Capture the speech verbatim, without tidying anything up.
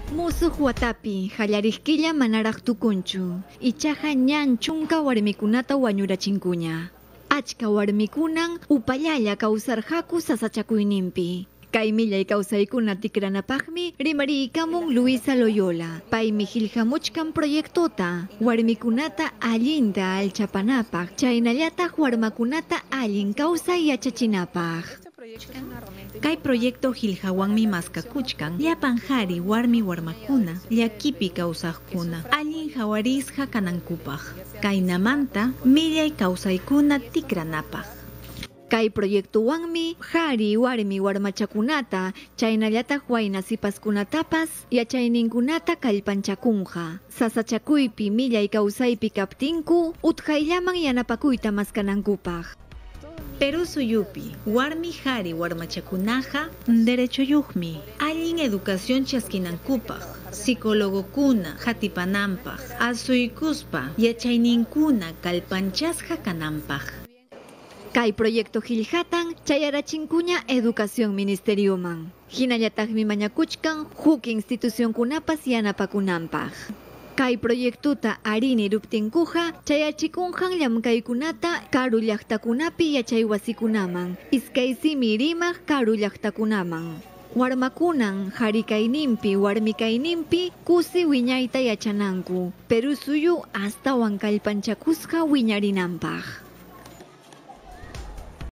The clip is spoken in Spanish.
Musuq watapi qallarikilla manaraq tukunchu. Ichaqa ñan chunka warmikunata wañurachinkuña. Achka warmikunan upallalla kawsarqaku sasachakuyninpi. Kay millay kawsaykuna tikranapaqmi rimariykamun Luisa Loyola. Paymi qillqamuchkan proyectota warmikunata allinta alchapanapaq, chaynallataq warmakunata allin kawsay yachachinapaq. Kay proyecto qillqawanmi maskakuchkan llapan qhari warmi warmakuna llakipi kawsaqkuna allin hawarisqa kanankupaq. Kaynamanta millay kawsaykuna tikranapaq. Kay proyectuwanmi qhari warmi warmachakunata chaynallataq wayna sipaskunatapas yachayninkunata kallpanchakunqa. Sasachakuypi millay kawsaypi kaptinku utqayllaman yanapakuyta maskanankupaq. Perú suyupi warmi qhari warmachakunaqa derechoyuqmi allin educación chaskinankupaq, psicologokuna qhatipananpaq, asuykuspa yachayninkuna kallpanchasqa kananpaq. Kay proyecto qillqatan chayarachinkuña educación ministerioman. Hinallataqmi mañakuchkan huk institucionkunapas yanapakunanpaq. Kay proyectuta arini ruptinkuqa chayachikunqan llamkaykunata karu llaqtakunapi yachay wasikunaman, iskay simi rimaq karu llaqtakunaman. Warmakunan qharikayninpi warmikayninpi kusi wiñayta yachananku, Perú suyu astawan kallpanchakusqa wiñarinanpaq.